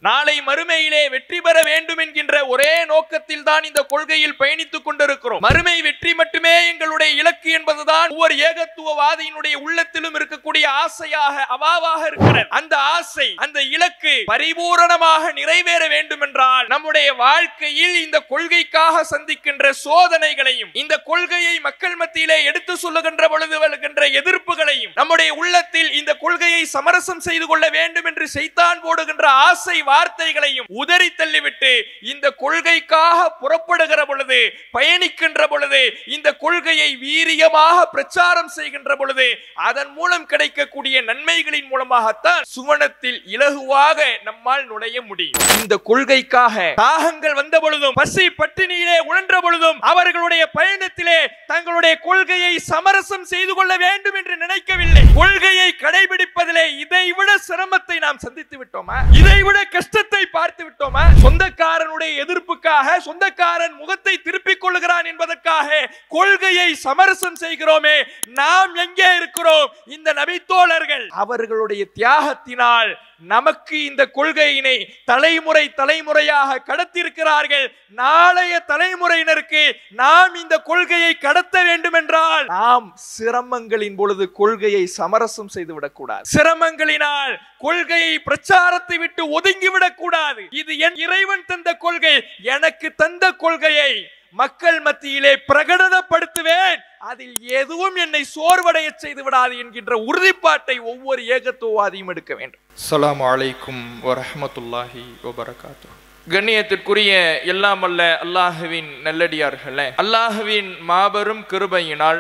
நாளை மறுமையிலே வெற்றி பெற வேண்டும் என்கின்ற ஒரே நோக்கத்தில் தான் இந்த கொள்கையில் பயணித்துக் கொண்டிருக்கிறோம். மறுமை வெற்றி மட்டுமே எங்களுடைய இலக்கு என்பதுதான் ஒவ்வொரு ஏகத்துவவாதியினுடைய உள்ளத்திலும் இருக்கக்கூடிய ஆசையாக அவாவாக இருக்கிறது. அந்த ஆசை, அந்த இலக்கு பரிபூரணமாக நிறைவேற வேண்டும் என்றால் நம்முடைய வாழ்க்கையில் இந்த கொள்கைக்காக சந்திக்கின்ற சோதனைகளையும், இந்த கொள்கையை மக்கள் மத்தியிலே எடுத்து சொல்லுகின்ற பொழுது வருகின்ற எதிர்ப்புகளையும், நம்முடைய உள்ளத்தில் இந்த கொள்கையை சமரசம் செய்து கொள்ள வேண்டும் என்று சைத்தான் போடுகின்ற ஆசை வார்த்தைகளையும் உதறி தள்ளிவிட்டு இந்த கொள்கைக்காக புறப்படுகிற பொழுது, பயணிக்கின்ற பொழுது, இந்த கொள்கையை வீரியமாக பிரச்சாரம் செய்கின்ற பொழுது அதன் மூலம் கிடைக்கக்கூடிய நன்மைகளின் மூலமாகத்தான் சுவனத்தில் இலகுவாக நம்மால் நுழைய முடியும். இந்த கொள்கைக்காக தாகங்கள் வந்த பொழுதும், பசி பட்டினியிலே உழன்ற பொழுதும் அவர்களுடைய பயணத்திலே தங்களுடைய கொள்கையை சமரசம் செய்து கொள்ள வேண்டும் என்று நினைக்கவில்லை. கொள்கையை கடைபிடிப்பதிலே இதைவிட சிரமத்தை நாம் சந்தித்து விட்டோமா? இதைவிட கஷ்டத்தை பார்த்து விட்டோமா? சொந்தக்காரனுடைய எதிர்ப்புக்காக சொந்தக்காரன் முகத்தை திருப்பிக் கொள்கிறான் என்பதற்காக கொள்கையை சமரசம் செய்கிறோமே, நாம் எங்கே இருக்கிறோம்? இந்த நபித்தோழர்கள் அவர்களுடைய தியாகத்தினால் நமக்கு இந்த கொள்கையினை தலைமுறை தலைமுறையாக கடத்தியிருக்கிறார்கள். நாளைய தலைமுறையினருக்கு நாம் இந்த கொள்கையை கடத்த வேண்டும் என்றால் நாம் சிரமங்களின் பொழுது கொள்கையை சமரசம் செய்துவிடக் கூடாது. சிரமங்களினால் கொள்கையை பிரச்சாரத்தை விட்டு ஒதுங்கிவிடக் கூடாது. இது என் இறைவன் தந்த கொள்கை, எனக்கு தந்த கொள்கையை மக்கள் மத்தியிலே பிரகடனப்படுத்துவேன், அதில் எதுவும் என்னை சோர்வடைய செய்து விடாது என்கின்ற உறுதிப்பாட்டை ஒவ்வொரு ஏகத்துவவாதியும் எடுக்க வேண்டும். அஸ்ஸலாமு அலைக்கும் வரஹ்மத்துல்லாஹி வபரகாத்துஹு. கண்ணியத்திற்குரிய எல்லாம் அல்ல அல்லாஹுவின் நல்லடியார்களே, அல்லாஹுவின் மாபெரும் கிருபையினால்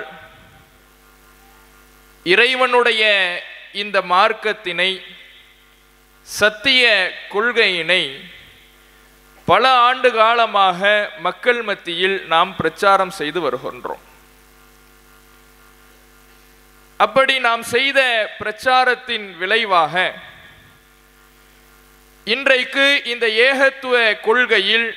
இறைவனுடைய இந்த மார்க்கத்தினை, சத்திய கொள்கையினை பல ஆண்டு காலமாக மக்கள் மத்தியில் நாம் பிரச்சாரம் செய்து வருகின்றோம். அப்படி நாம் செய்த பிரச்சாரத்தின் விளைவாக இன்றைக்கு இந்த ஏகத்துவ கொள்கையில்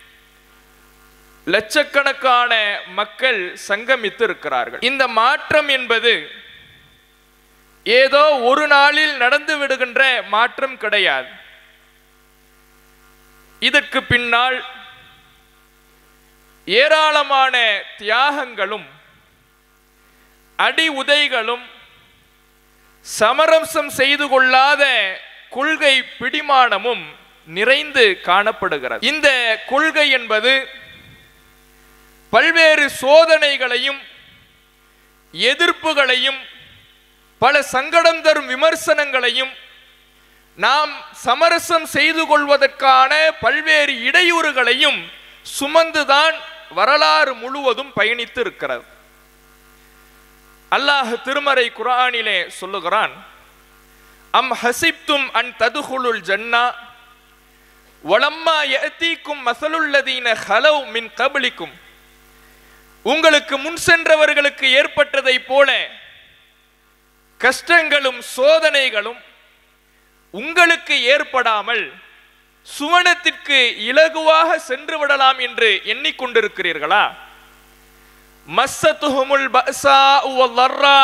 லட்சக்கணக்கான மக்கள் சங்கமித்து இருக்கிறார்கள். இந்த மாற்றம் என்பது ஏதோ ஒரு நாளில் நடந்து விடுகின்ற மாற்றம் கிடையாது. இதற்கு பின்னால் ஏராளமான தியாகங்களும் அடி உதைகளும் சமரசம் செய்து கொள்ளாத கொள்கை பிடிமானமும் நிறைந்து காணப்படுகிறது. இந்த கொள்கை என்பது பல்வேறு சோதனைகளையும் எதிர்ப்புகளையும் பல சங்கடம் தரும் விமர்சனங்களையும் நாம் சமரசம் செய்து கொள்வதற்கான பல்வேறு இடையூறுகளையும் சுமந்துதான் வரலாறு முழுவதும் பயணித்து இருக்கிறது. அல்லாஹ் திருமறை குர்ஆனிலே சொல்லுகிறான், அம் ஹசிப்தும் அன் ததுகுலுல் ஜன்னா வலம்மா யஅதீக்கும் மஸலுல்லதீன ஹலவ் மின் கப்லிக்கும். உங்களுக்கு முன் சென்றவர்களுக்கு ஏற்பட்டதை போல கஷ்டங்களும் சோதனைகளும் உங்களுக்கு ஏற்படாமல் சுவனத்திற்கு இலகுவாக சென்று விடலாம் என்று எண்ணிக்கொண்டிருக்கிறீர்களா? மஸ்ஸத்துஹுமுல் பஸாஉ வல்லர்ரா,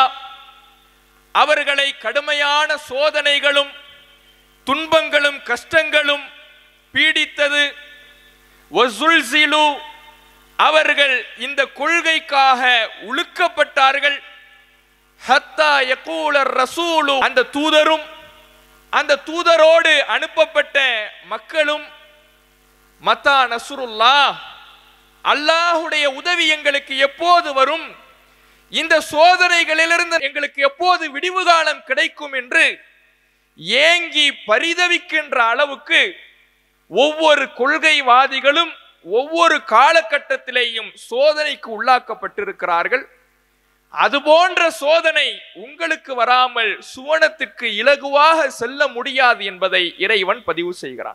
அவர்களை கடுமையான சோதனைகளும் துன்பங்களும் கஷ்டங்களும் பீடித்தது. வஸுல்ஸிலு, அவர்கள் இந்த கொள்கைக்காக உழுக்கப்பட்டார்கள். ஹத்தா யகூலர் ரசூலு, அந்த தூதரும் அந்த தூதரோடு அனுப்பப்பட்ட மக்களும் மத்தா நஸ்ருல்லாஹ், அல்லாஹுடைய உதவி எங்களுக்கு எப்போது வரும், இந்த சோதனைகளிலிருந்து எங்களுக்கு எப்போது விடிவு காலம் கிடைக்கும் என்று ஏங்கி பரிதவிக்கின்ற அளவுக்கு ஒவ்வொரு கொள்கைவாதிகளும் ஒவ்வொரு காலகட்டத்திலேயும் சோதனைக்கு உள்ளாக்கப்பட்டிருக்கிறார்கள். அதுபோன்ற சோதனை உங்களுக்கு வராமல் சுவனத்திற்கு இலகுவாக செல்ல முடியாது என்பதை இறைவன் பதிவு செய்கிறான்.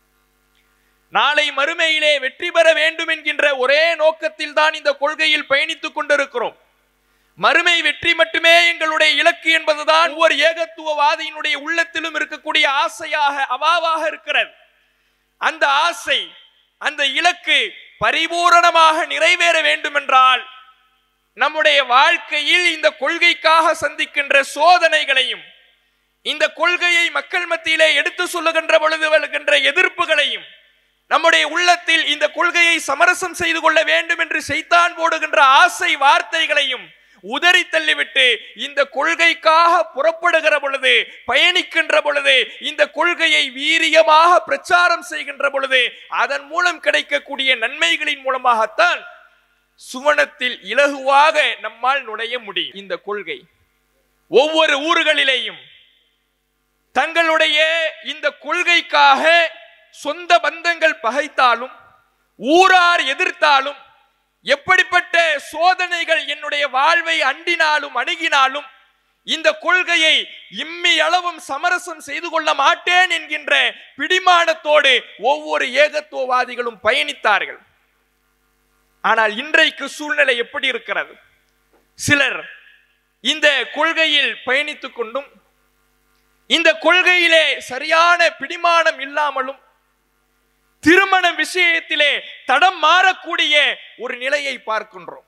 நாளை மறுமையிலே வெற்றி பெற வேண்டும் என்கின்ற ஒரே நோக்கத்தில் தான் இந்த கொள்கையில் பயணித்துக் கொண்டிருக்கிறோம். மறுமை வெற்றி மட்டுமே எங்களுடைய இலக்கு என்பதுதான் ஒவ்வொரு ஏகத்துவவாதியினுடைய உள்ளத்திலும் இருக்கக்கூடிய ஆசையாக அவாவாக இருக்கிறது. அந்த ஆசை, அந்த இலக்கு பரிபூரணமாக நிறைவேற வேண்டும் என்றால் நம்முடைய வாழ்க்கையில் இந்த கொள்கைக்காக சந்திக்கின்ற சோதனைகளையும் இந்த கொள்கையை மக்கள் மத்தியிலே எடுத்து சொல்லுகின்ற பொழுது வருகின்ற எதிர்ப்புகளையும், நம்முடைய உள்ளத்தில் இந்த கொள்கையை சமரசம் செய்து கொள்ள வேண்டும் என்று சைத்தான் போடுகின்ற ஆசை வார்த்தைகளையும் உதறி தள்ளிவிட்டு இந்த கொள்கைக்காக புறப்படுகிற பொழுது, பயணிக்கின்ற பொழுது, இந்த கொள்கையை வீரியமாக பிரச்சாரம் செய்கின்ற பொழுது அதன் மூலம் கிடைக்கக்கூடிய நன்மைகளின் மூலமாகத்தான் சுவனத்தில் இலகுவாக நம்மால் நுழைய முடியும். இந்த கொள்கை ஒவ்வொரு ஊர்களிலேயும் தங்களுடைய இந்த கொள்கைக்காக சொந்த பந்தங்கள் பகைத்தாலும், ஊரார் எதிர்த்தாலும், எப்படிப்பட்ட சோதனைகள் என்னுடைய வாழ்வை அண்டினாலும் அணுகினாலும் இந்த கொள்கையை இம்மி அளவும் சமரசம் செய்து கொள்ள மாட்டேன் என்கின்ற பிடிமானத்தோடு ஒவ்வொரு ஏகத்துவவாதிகளும் பயணித்தார்கள். ஆனால் இன்றைக்கு சூழ்நிலை எப்படி இருக்கிறது? சிலர் இந்த கொள்கையில் பயணித்துக் கொண்டும் இந்த கொள்கையிலே சரியான பிடிமானம் இல்லாமலும் திருமண விஷயத்திலே தடம் மாறக்கூடிய ஒரு நிலையை பார்க்கின்றோம்.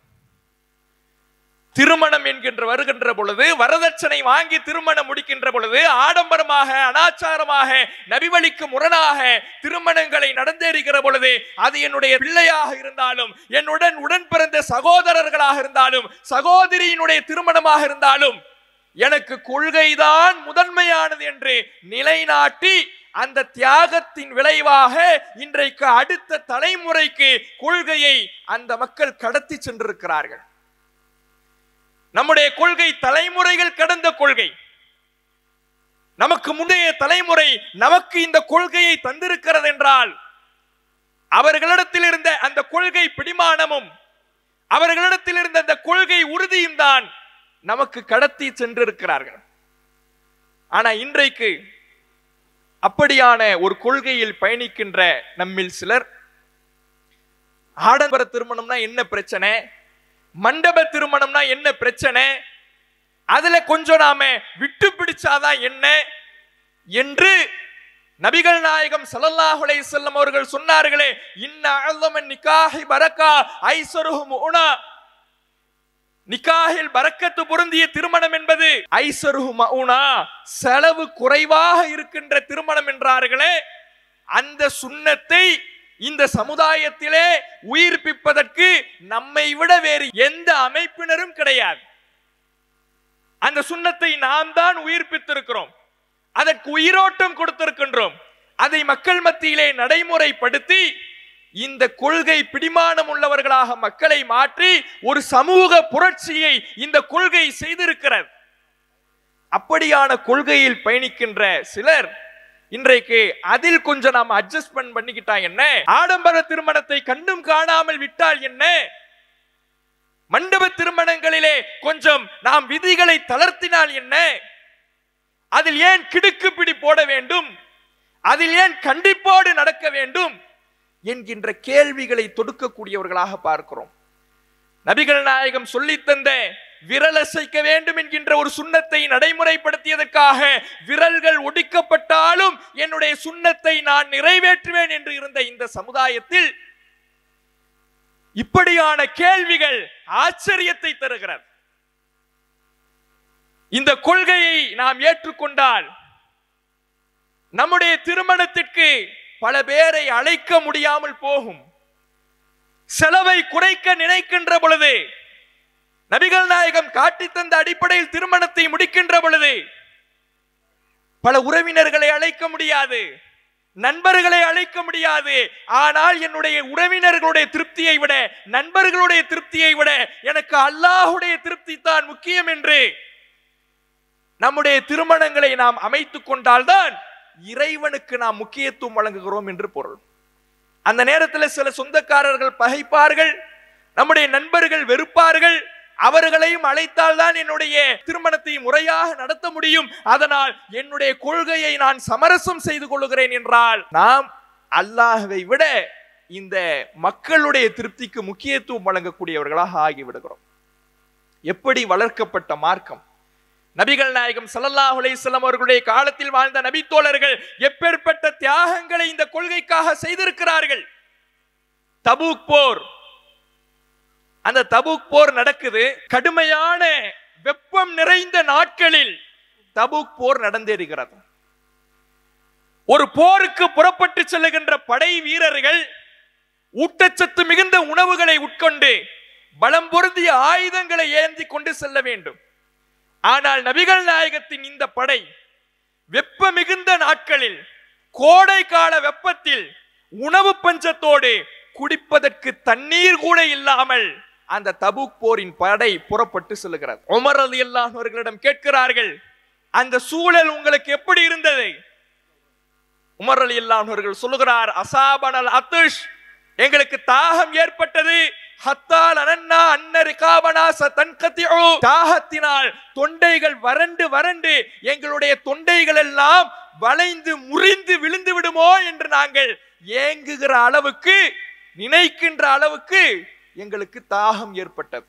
திருமணம் என்கின்ற வருகின்ற பொழுது, வரதட்சணை வாங்கி திருமணம் முடிக்கின்ற பொழுது, ஆடம்பரமாக அனாச்சாரமாக நபிவழிக்கு முரணாக திருமணங்களை நடந்தேறுகிற பொழுது, அது என்னுடைய பிள்ளையாக இருந்தாலும், என்னுடன் உடன் பிறந்த சகோதரர்களாக இருந்தாலும், சகோதரியினுடைய திருமணமாக இருந்தாலும், எனக்கு கொள்கைதான் முதன்மையானது என்று நிலைநாட்டி அந்த தியாகத்தின் விளைவாக இன்றைக்கு அடுத்த தலைமுறைக்கு கொள்கையை அந்த மக்கள் கடத்தி சென்றிருக்கிறார்கள். நம்முடைய கொள்கை தலைமுறைகள் கடந்த கொள்கை. நமக்கு முந்தைய தலைமுறை நமக்கு இந்த கொள்கையை தந்திருக்கிறது என்றால், அவர்களிடத்தில் இருந்த அந்த கொள்கை பிடிமானமும் அவர்களிடத்தில் இருந்த அந்த கொள்கை உறுதியும் தான் நமக்கு கடத்தி சென்றிருக்கிறார்கள். ஆனா இன்றைக்கு அப்படியான ஒரு கொள்கையில் பயணிக்கின்ற நம்மில் சிலர், ஆடம்பர திருமணம்னா என்ன பிரச்சனை, மண்டப திருமணம்னா என்ன பிரச்சனை, அதுல கொஞ்சம் நாம விட்டு பிடிச்சாதான் என்ன என்று நபிகள் நாயகம் ஸல்லல்லாஹு அலைஹி வஸல்லம் அவர்கள் சொன்னார்களே, இன்ன அஅஸமன் நிகாஹி பரக்கா ஐஸருஹு முனா, நிக்காஹில் பரக்கத்து பொருந்திய திருமணம் என்பது ஐஸருஹு மஉனா, செலவு குறைவாக இருக்கின்ற திருமணம் என்றார்களே. அந்த சுன்னத்தை இந்த சமுதாயத்திலே உயிர்ப்பிப்பதற்கு நம்மை விட வேறு எந்த அமைப்பினரும் கிடையாது. அந்த சுன்னத்தை நாம் தான் உயிர்ப்பித்திருக்கிறோம், அதற்கு உயிரோட்டம் கொடுத்திருக்கின்றோம். அதை மக்கள் மத்தியிலே நடைமுறைப்படுத்தி இந்த கொள்கை பிடிமானம் உள்ளவர்களாக மக்களை மாற்றி ஒரு சமூக புரட்சியை இந்த கொள்கை செய்திருக்கிறது. அப்படியான கொள்கையில் பயணிக்கின்ற சிலர் இன்றைக்கு அதில் கொஞ்சம் நாம் அட்ஜஸ்ட்மென்ட் பண்ணிக்கிட்டா என்ன, ஆடம்பர திருமணத்தை கண்டும் காணாமல் விட்டால் என்ன, மண்டப திருமணங்களிலே கொஞ்சம் நாம் விதிகளை தளர்த்தினால் என்ன, அதில் ஏன் கிடுக்குப்பிடி போட வேண்டும், அதில் ஏன் கண்டிப்போடு நடக்க வேண்டும் என்கின்ற கேள்விகளை தொடுக்கக்கூடியவர்களாக பார்க்கிறோம். நபிகள் நாயகம் சொல்லி தந்த விரல் அசைக்க வேண்டும் என்கின்ற ஒரு சுன்னத்தை நடைமுறைப்படுத்தியதற்காக விரல்கள் ஒடிக்கப்பட்டாலும் என்னுடைய சுன்னத்தை நான் நிறைவேற்றுவேன் என்று இருந்த இந்த சமுதாயத்தில் இப்படியான கேள்விகள் ஆச்சரியத்தை தருகிறது. இந்த கொள்கையை நாம் ஏற்றுக்கொண்டால் நம்முடைய திருமணத்திற்கு பல பேரை அழைக்க முடியாமல் போகும். செலவை குறைக்க நினைக்கின்ற பொழுது, நபிகள் நாயகம் காட்டி தந்த அடிப்படையில் திருமணத்தை முடிக்கின்ற பொழுது பல உறவினர்களை அழைக்க முடியாது, நண்பர்களை அழைக்க முடியாது. ஆனால் என்னுடைய உறவினர்களுடைய திருப்தியை விட, நண்பர்களுடைய திருப்தியை விட எனக்கு அல்லாஹ்வுடைய திருப்தி தான் முக்கியம் என்று நம்முடைய திருமணங்களை நாம் அமைத்துக் கொண்டால்தான் இறைவனுக்கு நாம் முக்கியத்துவம் வழங்குகிறோம் என்று பொருள். அந்த நேரத்தில் சில சொந்தக்காரர்கள் பகைப்பார்கள், நம்முடைய நண்பர்கள் வெறுப்பார்கள். அவர்களையும் அழைத்தால் தான் என்னுடைய திருமணத்தை முறையாக நடத்த முடியும், அதனால் என்னுடைய கொள்கையை நான் சமரசம் செய்து கொள்கிறேன் என்றால் நாம் அல்லாஹ்வை விட இந்த மக்களுடைய திருப்திக்கு முக்கியத்துவம் வழங்கக்கூடியவர்களாக ஆகிவிடுகிறோம். எப்படி வளர்க்கப்பட்ட மார்க்கம்! நபிகள் நாயகம் ஸல்லல்லாஹு அலைஹி வஸல்லம் அவர்களுடைய காலத்தில் வாழ்ந்த நபி தோழர்கள் எப்பேற்பட்ட தியாகங்களை இந்த கொள்கைக்காக செய்திருக்கிறார்கள். தபூக் போர், அந்த தபூக் போர் நடக்குது. கடுமையான வெப்பம் நிறைந்த நாட்களில் தபூக் போர் நடந்தேறுகிறது. ஒரு போருக்கு புறப்பட்டு செல்லுகின்ற படை வீரர்கள் ஊட்டச்சத்து மிகுந்த உணவுகளை உட்கொண்டு பலம் பொருந்திய ஆயுதங்களை ஏந்தி கொண்டு செல்ல வேண்டும். ஆனால் நபிகள் நாயகத்தின் இந்த படை வெப்ப மிகுந்த நாட்களில், கோடை கால வெப்பத்தில், உணவு பஞ்சத்தோடு குடிப்பதற்கு தண்ணீர் கூட இல்லாமல் அந்த தபூக் போரின் படை புறப்பட்டு செல்லுகிறது. உமர் ரலியல்லாஹு அன்ஹு அவர்களிடம் கேட்கிறார்கள், அந்த சூழல் உங்களுக்கு எப்படி இருந்தது? உமர் ரலியல்லாஹு அன்ஹு அவர்கள் சொல்லுகிறார், அசாபனல் அத்ஷ், எங்களுக்கு தாகம் ஏற்பட்டது. தாகத்தினால் தொண்டைகள் வறண்டு வறண்டு எங்களுடைய தொண்டைகள் எல்லாம் வளைந்து முறிந்து விழுந்து விடுமோ என்று நாங்கள் ஏங்குகிற அளவுக்கு, நினைக்கின்ற அளவுக்கு எங்களுக்கு தாகம் ஏற்பட்டது.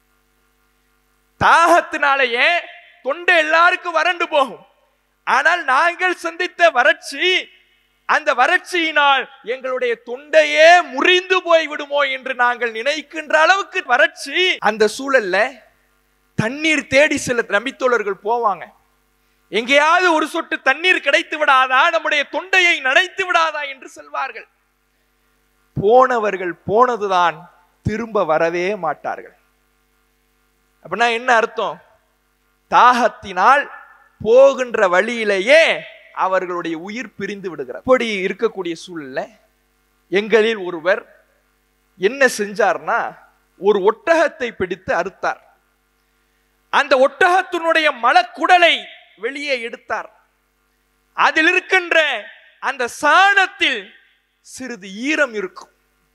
தாகத்தினாலேயே தொண்டை எல்லாருக்கும் வறண்டு போகும். ஆனால் நாங்கள் சந்தித்த வறட்சி, அந்த வறட்சியினால் எங்களுடைய தொண்டையே முறிந்து போய் விடுமோ என்று நாங்கள் நினைக்கின்ற அளவுக்கு வறட்சி. அந்த சூழல்ல தண்ணீர் தேடி சில நபித்தோழர்கள் போவாங்க. எங்கேயாவது ஒரு சொட்டு தண்ணீர் கிடைத்து விடாதா, நம்முடைய தொண்டையை நனைத்து விடாதா என்று சொல்வார்கள். போனவர்கள் போனதுதான், திரும்ப வரவே மாட்டார்கள். அப்படின்னா என்ன அர்த்தம்? தாகத்தினால் போகின்ற வழியிலேயே அவர்களுடைய உயிர் பிரிந்து விடுகிறார். அப்படி இருக்கக்கூடிய சூழல்ல எங்களில் ஒருவர் என்ன செஞ்சார்னா, ஒரு ஒட்டகத்தை பிடித்து அறுத்தார். அந்த ஒட்டகத்தினுடைய மலக்குடலை வெளியே எடுத்தார். அதில் இருக்கின்ற அந்த சாணத்தில் சிறிது ஈரம் இருக்கும்.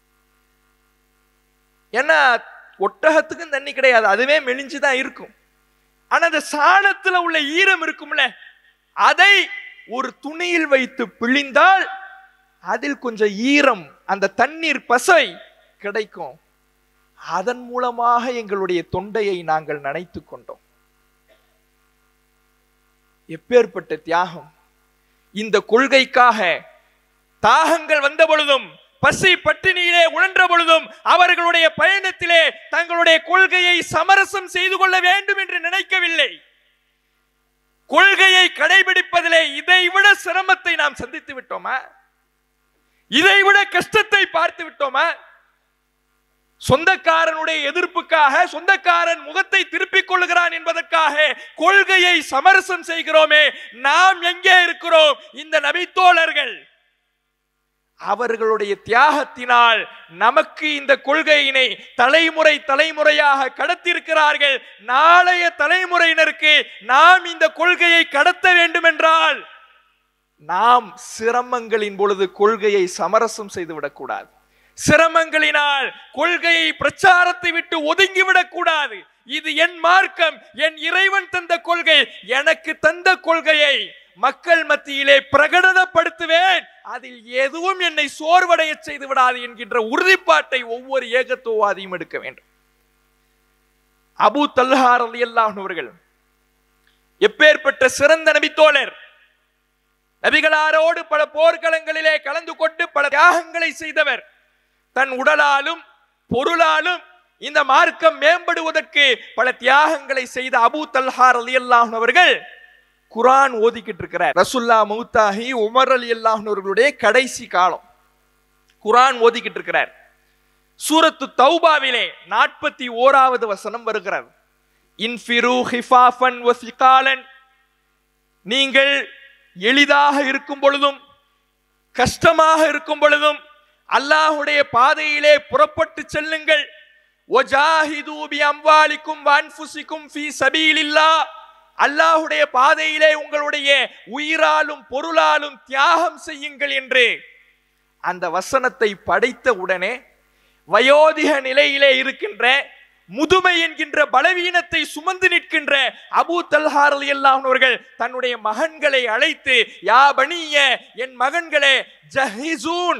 ஏன்னா ஒட்டகத்துக்கும் தண்ணி கிடையாது, அதுவே மெலிஞ்சுதான் இருக்கும். ஆனா அந்த சாணத்துல உள்ள ஈரம் இருக்கும்ல, அதை ஒரு துணியில் வைத்து பிழிந்தால் அதில் கொஞ்சம் ஈரம், அந்த தண்ணீர் பசை கிடைக்கும். அதன் மூலமாக எங்களுடைய தொண்டையை நாங்கள் நனைத்துக் கொண்டோம். எப்பேற்பட்ட தியாகம்! இந்த கொள்கைக்காக தாகங்கள் வந்த பொழுதும், பசி பட்டினியிலே உழன்ற பொழுதும், அவர்களுடைய பயணத்திலே தங்களுடைய கொள்கையை சமரசம் செய்து கொள்ள வேண்டும் என்று நினைக்கவில்லை. கொள்கையை கடைபிடிப்பதிலே இதைவிட சிரமத்தை நாம் சந்தித்து விட்டோமா? இதைவிட கஷ்டத்தை பார்த்து விட்டோமா? சொந்தக்காரனுடைய எதிர்ப்புக்காக, சொந்தக்காரன் முகத்தை திருப்பிக் கொள்கிறான் என்பதற்காக கொள்கையை சமரசம் செய்கிறோமே, நாம் எங்கே இருக்கிறோம்? இந்த நபித்தோழர்கள் அவர்களுடைய தியாகத்தினால் நமக்கு இந்த கொள்கையினை தலைமுறை தலைமுறையாக கடத்தியிருக்கிறார்கள். நாளைய தலைமுறையினருக்கு நாம் இந்த கொள்கையை கடத்த வேண்டும் என்றால் நாம் சிரமங்களின் பொழுது கொள்கையை சமரசம் செய்துவிடக் கூடாது. சிரமங்களினால் கொள்கையை பிரச்சாரத்தை விட்டு ஒதுங்கிவிடக் கூடாது. இது என் மார்க்கம், என் இறைவன் தந்த கொள்கை, எனக்கு தந்த கொள்கையை மக்கள் மத்தியிலே பிரகடனப்படுத்துவேன், அதில் எதுவும் என்னை சோர்வடைய செய்து விடாது என்கின்ற உறுதிப்பாட்டை ஒவ்வொரு ஏகத்துவவாதியும் எடுக்க வேண்டும். அபூ தல்ஹா ரலியல்லாஹு அன்ஹு அவர்கள் எப்பேற்பட்ட சிறந்த நபித்தோழர்! நபிகளாரோடு பல போர்க்களங்களிலே கலந்து கொண்டு பல தியாகங்களை செய்தவர். தன் உடலாலும் பொருளாலும் இந்த மார்க்கம் மேம்படுவதற்கு பல தியாகங்களை செய்த அபூ தல்ஹா ரலியல்லாஹு அன்ஹு அவர்கள் குர்ஆன் ஓதிக்கிட்டு இருக்கிறார். ரசூலுல்லாஹ் மௌத்தாகி உமர் ரலியல்லாஹு அன்ஹு அவர்களுடைய கடைசி காலம். குர்ஆன் ஓதிக்கிட்டு இருக்கிறார். சூரத்து தௌபாவிலே 41வது வசனம் வருகிறது. இன்ஃபிரு ஹிஃபாஃபன் வ சிகாலன், நீங்கள் எளிதாக இருக்கும் பொழுதும் கஷ்டமாக இருக்கும் பொழுதும் அல்லாஹ்வுடைய பாதையிலே புறப்பட்டு செல்லுங்கள். வஜாஹிது பி அம்வாலிக்கும் வ அன்ஃபுசிக்கும் ஃபீ சபீலில்லாஹ், அல்லாஹ்வுடைய பாதையிலே உங்களுடைய உயிராலும் பொருளாலும் தியாகம் செய்யுங்கள் என்று அந்த வசனத்தை படித்த உடனே வயோதிக நிலையிலே இருக்கின்ற, முதுமை என்கின்ற பலவீனத்தை சுமந்து நிற்கின்ற அபூ தல்ஹா ரலியல்லாஹு அன்ஹு அவர்கள் தன்னுடைய மகன்களை அழைத்து, யா பனிய, என் மகன்களே, ஜஹிசூன்,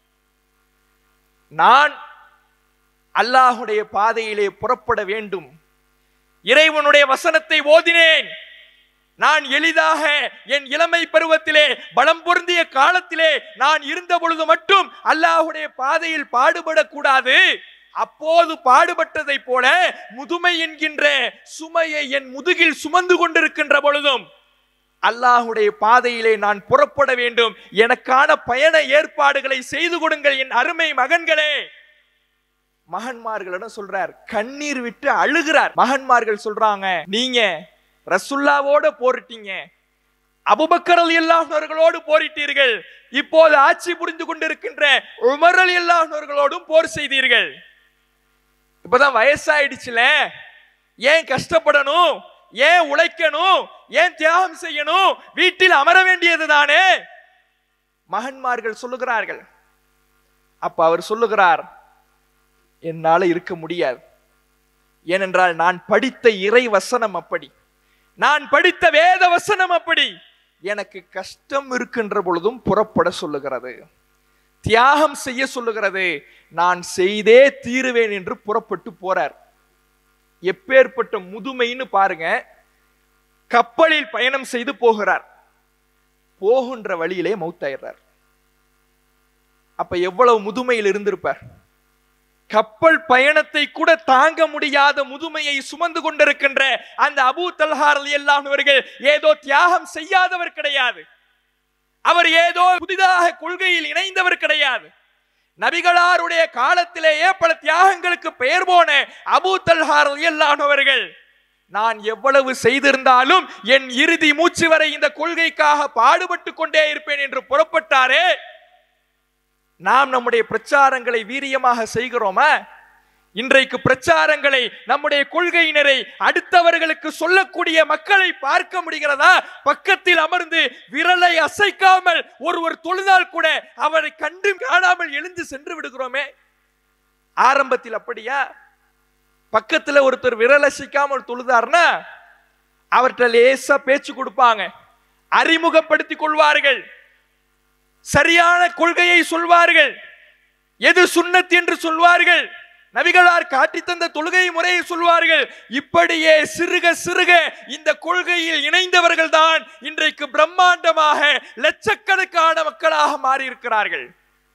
நான் அல்லாஹ்வுடைய பாதையிலே புறப்பட வேண்டும். இறைவனுடைய வசனத்தை ஓதினேன். நான் எளிதாக என் இளமை பருவத்திலே பலம் பொருந்திய காலத்திலே நான் இருந்த பொழுது மட்டும் அல்லாஹ்வுடைய பாதையில் பாடுபடக்கூடாது. அப்போது பாடுபட்டதை போல முதுமை என்கின்ற சுமையை என் முதுகில் சுமந்து கொண்டிருக்கின்ற பொழுதும் அல்லாஹ்வுடைய பாதையிலே நான் புறப்பட வேண்டும், எனக்கான பயண ஏற்பாடுகளை செய்து கொடுங்கள் என் அருமை மகன்களே. மகன்மார்களிடம் சொல்றார், கண்ணீர் விட்டு அழுகிறார். மகன்மார்கள் சொல்றாங்க, நீங்க ரசூலுல்லாவோட போரிட்டீங்க, அபூபக்கர் ரலியல்லாஹு அவர்களோடு போரிட்டீர்கள், இப்போது ஆட்சி புரிந்து கொண்டிருக்கின்ற உமர் ரலியல்லாஹு அவர்களோடும் போர் செய்தீர்கள். இப்பதான் வயசாயிடுச்சுல, ஏன் கஷ்டப்படணும், ஏன் உழைக்கணும், ஏன் தியாகம் செய்யணும், வீட்டில் அமர வேண்டியது தானே. மகன்மார்கள் சொல்லுகிறார்கள். அப்ப அவர் சொல்லுகிறார், என்னால இருக்க முடியாது. ஏனென்றால் நான் படித்த இறை வசனம் அப்படி, நான் படித்த வேத வசனம் அப்படி. எனக்கு கஷ்டம் இருக்கின்ற பொழுதும் புறப்பட சொல்லுகிறது, தியாகம் செய்ய சொல்லுகிறது. நான் செய்தே தீருவேன் என்று புறப்பட்டு போறார். எப்பேற்பட்ட முதுமைன்னு பாருங்க. கப்பலில் பயணம் செய்து போகிறார். போகின்ற வழியிலே மௌத்தாயிறார். அப்ப எவ்வளவு முதுமையில் இருந்திருப்பார். கப்பல் பயணத்தை கூட தாங்க முடியாத முதுமையை சுமந்து கொண்டிருக்கின்ற அந்த அபூ தல்ஹா ரலியல்லாஹு அவர்கள் ஏதோ தியாகம் செய்யாதவர் கிடையாது. அவர் ஏதோ புதிதாக கொள்கையில் இணைந்தவர் கிடையாது. நபிகளாருடைய காலத்திலேயே பல தியாகங்களுக்கு பெயர் போன அபூ தல்ஹா ரலியல்லாஹு அவர்கள், நான் எவ்வளவு செய்திருந்தாலும் என் இறுதி மூச்சு வரை இந்த கொள்கைக்காக பாடுபட்டு கொண்டே இருப்பேன் என்று புறப்பட்டாரே. நாம் நம்முடைய பிரச்சாரங்களை வீரியமாக செய்கிறோமா? இன்றைக்கு பிரச்சாரங்களை, நம்முடைய கொள்கையினரை அடுத்தவர்களுக்கு சொல்லக்கூடிய மக்களை பார்க்க முடிகிறதா? பக்கத்தில் அமர்ந்து விரலை அசைக்காமல் ஒருவர் தொழுதால் கூட அவரை கண்டு காணாமல் எழுந்து சென்று விடுகிறோமே. ஆரம்பத்தில் அப்படியா? பக்கத்துல ஒருத்தர் விரல் அசைக்காமல் தொழுதார்னா அவர்கிட்ட லேசா பேச்சு கொடுப்பாங்க, அறிமுகப்படுத்திக் கொள்வார்கள், சரியான கொள்கையை சொல்வார்கள், எது சுன்னத் என்று சொல்வார்கள், நபிகளார் காட்டி தந்த தொழுகை முறையை சொல்வார்கள். இப்படியே சிறுக சிறுக இந்த கொள்கையில் இணைந்தவர்கள் தான் இன்றைக்கு பிரம்மாண்டமாக லட்சக்கணக்கான மக்களாக மாறி இருக்கிறார்கள்.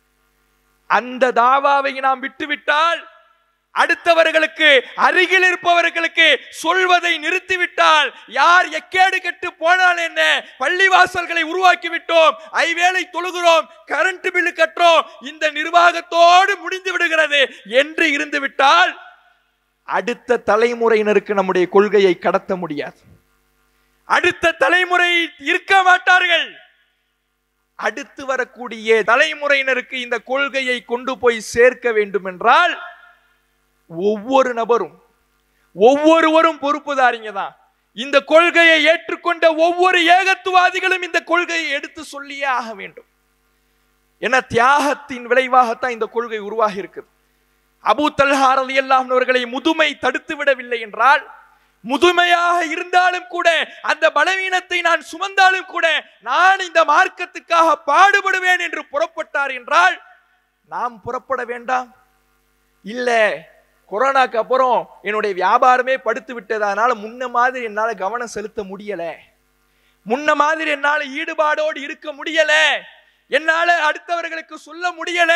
அந்த தாவாவை நாம் விட்டுவிட்டால், அடுத்தவர்களுக்கு அருகில் இருப்பவர்களுக்கு சொல்வதை நிறுத்திவிட்டால், யார் எக்கேடு கெட்டு போனால் என்ன, பள்ளிவாசல்களை உருவாக்கி விட்டோம், ஐவேளை தொழுகிறோம், கரண்ட் பில்லு கட்டுறோம், இந்த நிர்வாகத்தோடு முடிந்து விடுகிறது என்று இருந்து விட்டால் அடுத்த தலைமுறையினருக்கு நம்முடைய கொள்கையை கடத்த முடியாது. அடுத்த தலைமுறை இருக்க மாட்டார்கள். அடுத்து வரக்கூடிய தலைமுறையினருக்கு இந்த கொள்கையை கொண்டு போய் சேர்க்க வேண்டும் என்றால் ஒவ்வொரு நபரும், ஒவ்வொருவரும் பொறுப்புதாரிங்க தான். இந்த கொள்கையை ஏற்றுக்கொண்ட ஒவ்வொரு ஏகத்துவாதிகளும் இந்த கொள்கையை எடுத்து சொல்லியே ஆக வேண்டும். என தியாகத்தின் விளைவாகத்தான் இந்த கொள்கை உருவாகி இருக்குது. அபூ தல்ஹா ரலியல்லாஹு அவர்களை முதுமை தடுத்து விடவில்லை என்றால், முதுமையாக இருந்தாலும் கூட, அந்த பலவீனத்தை நான் சுமந்தாலும் கூட, நான் இந்த மார்க்கத்துக்காக பாடுபடுவேன் என்று புறப்பட்டார் என்றால் நாம் புறப்பட வேண்டாம்? இல்ல, கொரோனாக்கு அப்புறம் என்னுடைய வியாபாரமே படுத்து விட்டது, அதனால முன்ன மாதிரி என்னால கவனம் செலுத்த முடியல, முன்ன மாதிரி என்னால ஈடுபாடோடு இருக்க முடியல, என்னால அடுத்தவர்களுக்கு சொல்ல முடியல.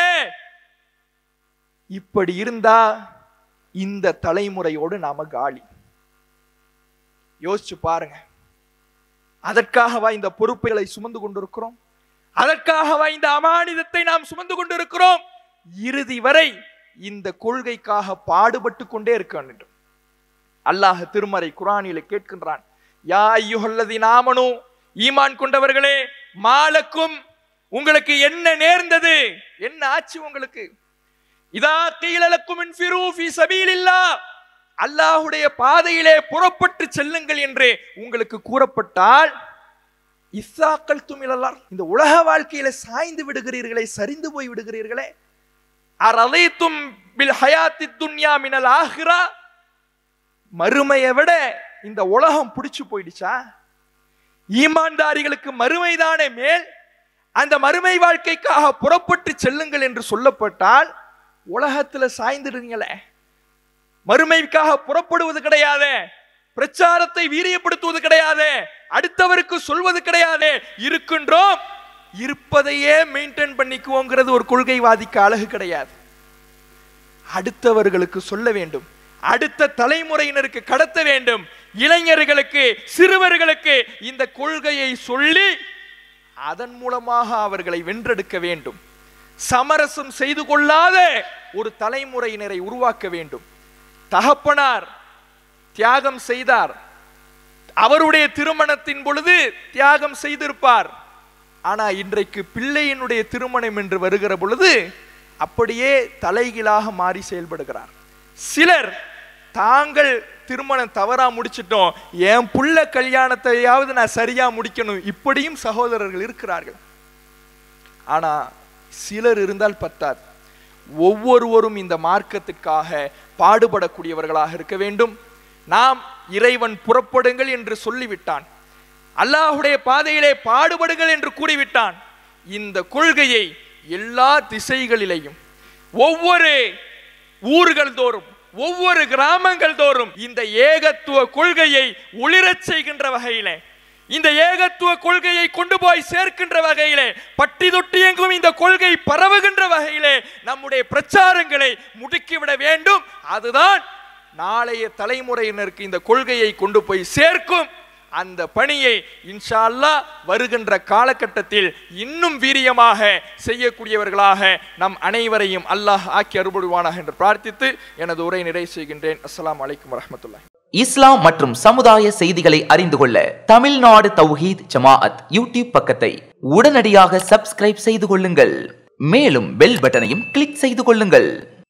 இப்படி இருந்தா இந்த தலைமுறையோடு நாம காலி. யோசிச்சு பாருங்க. அதற்காகவா இந்த பொறுப்புகளை சுமந்து கொண்டிருக்கிறோம்? அதற்காகவா இந்த அமானிதத்தை நாம் சுமந்து கொண்டிருக்கிறோம்? இறுதி வரை இந்த கொள்கைக்காக பாடுபட்டு கொண்டே இருக்க வேண்டும். அல்லாஹ் திருமறை குர்ஆனிலே கேட்கின்றான், யா அய்யுஹல்லதீன ஆமனூ, ஈமான் கொண்டவர்களே, மாலக்கும், உங்களுக்கு என்ன நேர்ந்தது, என்ன ஆச்சு உங்களுக்கு? இதா கீல லக்கும் இன்ஃபிரு ஃபீ சபீலில்லாஹ், அல்லாஹ்வுடைய பாதையிலே புறப்பட்டு செல்லுங்கள் என்று உங்களுக்கு கூறப்பட்டால், இஸ்ஸாக்கல்தும் இலல்லாஹ், இந்த உலக வாழ்க்கையில சாய்ந்து விடுகிறீர்களே, சரிந்து போய் விடுகிறீர்களே, அரலைத்தும் பில் ஹயாத்தி துன்யா மினல் ஆஹிரா, மறுமையை விட இந்த உலகம் பிடிச்சு போயிடுச்சா? ஈமான்தாரிகளுக்கு மறுமைதானே மேல். அந்த மறுமை வாழ்க்கைக்காக புறப்பட்டு செல்லுங்கள் என்று சொல்லப்பட்டால் உலகத்துல சாய்ந்துடுங்களே. மறுமைக்காக புறப்படுவது கிடையாது, பிரச்சாரத்தை வீரியப்படுத்துவது கிடையாது, அடுத்தவருக்கு சொல்வது கிடையாது. இருக்கின்றோம், இருப்பதையே மெயின்டைன் பண்ணிக்குவோங்கிறது ஒரு கொள்கைவாதிக்கு அழகு கிடையாது. அடுத்தவர்களுக்கு சொல்ல வேண்டும், அடுத்த தலைமுறையினருக்கு கடத்த வேண்டும். இளைஞர்களுக்கு, சிறுவர்களுக்கு இந்த கொள்கையை சொல்லி அதன் மூலமாக அவர்களை வென்றெடுக்க வேண்டும். சமரசம் செய்து கொள்ளாத ஒரு தலைமுறையினரை உருவாக்க வேண்டும். தகப்பனார் தியாகம் செய்தார், அவருடைய திருமணத்தின் பொழுது தியாகம் செய்திருப்பார். ஆனா இன்றைக்கு பிள்ளையினுடைய திருமணம் என்று வருகிற பொழுது அப்படியே தலைகீழாக மாறி செயல்படுகிறார். சிலர் தாங்கள் திருமணம் தவறா முடிச்சிட்டோம், என் புள்ள கல்யாணத்தையாவது நான் சரியா முடிக்கணும், இப்படியும் சகோதரர்கள் இருக்கிறார்கள். ஆனா சிலர் இருந்தால் பத்தாது. ஒவ்வொருவரும் இந்த மார்க்கத்திற்காக பாடுபடக்கூடியவர்களாக இருக்க வேண்டும். நாம் இறைவன் புறப்படுங்கள் என்று சொல்லிவிட்டான், அல்லாஹ்வுடைய பாதையிலே பாடுபடுங்கள் என்று கூறிவிட்டான். இந்த கொள்கையை எல்லா திசைகளிலேயும் ஒவ்வொரு ஊர்கள் தோறும், ஒவ்வொரு கிராமங்கள் தோறும் இந்த ஏகத்துவ கொள்கையை ஒளிரச் செய்கின்ற வகையிலே, இந்த ஏகத்துவ கொள்கையை கொண்டு போய் சேர்க்கின்ற வகையிலே, பட்டி தொட்டி எங்கும் இந்த கொள்கை பரவுகின்ற வகையிலே நம்முடைய பிரச்சாரங்களை முடுக்கிவிட வேண்டும். அதுதான் நாளைய தலைமுறையினருக்கு இந்த கொள்கையை கொண்டு போய் சேர்க்கும். அந்த பணியை இன்ஷா அல்லாஹ் வருகின்ற காலகட்டத்தில் இன்னும் வீரியமாக செய்யக்கூடியவர்களாக நம் அனைவரையும் அல்லாஹ் ஆக்கி அருள்புரிவானாக என்று பிரார்த்தித்து எனது உரை நிறைவு செய்கின்றேன். அஸ்ஸலாமு அலைக்கும் வரஹ்மத்துல்லாஹி. இஸ்லாம் மற்றும் சமுதாய செய்திகளை அறிந்து கொள்ள தமிழ்நாடு தௌஹீத் ஜமாஅத் யூடியூப் பக்கத்தை உடனடியாக சப்ஸ்கிரைப் செய்து கொள்ளுங்கள். மேலும் பெல் பட்டனையும் கிளிக் செய்து கொள்ளுங்கள்.